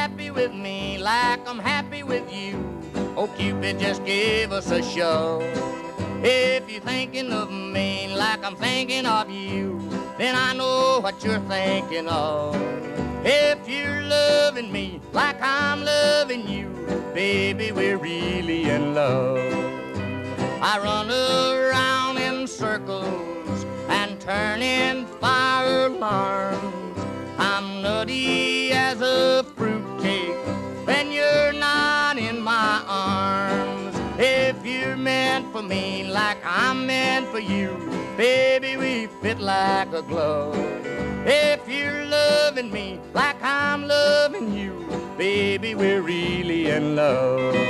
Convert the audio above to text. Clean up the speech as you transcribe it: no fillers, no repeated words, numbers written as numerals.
happy with me like I'm happy with you, oh Cupid, just give us a show. If you're thinking of me like I'm thinking of you, then I know what you're thinking of. If you're loving me like I'm loving you, baby, we're really in love. I run around in circles and turn in fire alarms. I'm nutty as a fruitcake when you're not in my arms. If you're meant for me like I'm meant for you, baby, we fit like a glove. If you're loving me like I'm loving you, baby, we're really in love.